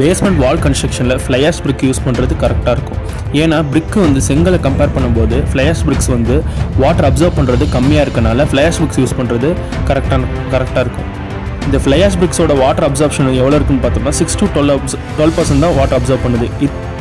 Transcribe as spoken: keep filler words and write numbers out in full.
Basement wall கன்ஸ்ட்ரக்ஷனில் fly ash brick use பண்ணுறது கரெக்டாக இருக்கும். ஏன்னா பிரிக்கு வந்து செங்கலை கம்பேர் பண்ணும்போது ஃப்ளை ஆஷ் பிரிக்ஸ் வந்து வாட்டர் அப்சர்வ் பண்ணுறது கம்மியாக இருக்கனால ஃப்ளை ஆஷ் பிரிக்ஸ் யூஸ் பண்ணுறது கரெக்டான கரெக்டாக இருக்கும். இந்த ஃப்ளை ஆஷ் பிரிக்ஸோட வாட்டர் அப்சர்ப்ஷன் எவ்வளோ இருக்குன்னு பார்த்தோம்னா six to twelve twelve percent தான் வாட்டர் அப்சர்வ் பண்ணுது.